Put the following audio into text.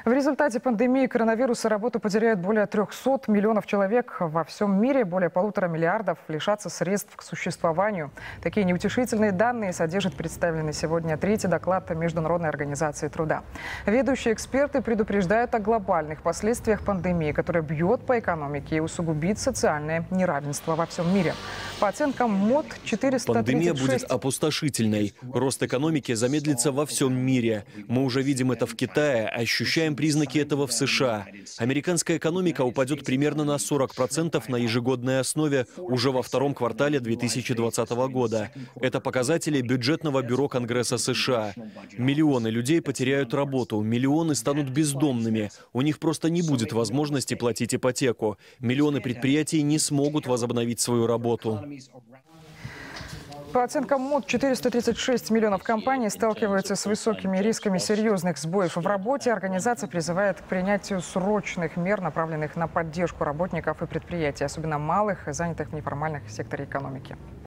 В результате пандемии коронавируса работу потеряют более 300 миллионов человек во всем мире. Более 1,5 миллиарда лишатся средств к существованию. Такие неутешительные данные содержит представленный сегодня третий доклад Международной организации труда. Ведущие эксперты предупреждают о глобальных последствиях пандемии, которая бьет по экономике и усугубит социальное неравенство во всем мире. По оценкам МОД, 436... Пандемия будет опустошительной. Рост экономики замедлится во всем мире. Мы уже видим это в Китае, ощущаем признаки этого в США. Американская экономика упадет примерно на 40% на ежегодной основе уже во втором квартале 2020 года. Это показатели бюджетного бюро Конгресса США. Миллионы людей потеряют работу, миллионы станут бездомными. У них просто не будет возможности платить ипотеку. Миллионы предприятий не смогут возобновить свою работу. По оценкам МОД, 436 миллионов компаний сталкиваются с высокими рисками серьезных сбоев в работе. Организация призывает к принятию срочных мер, направленных на поддержку работников и предприятий, особенно малых, занятых в неформальном секторе экономики.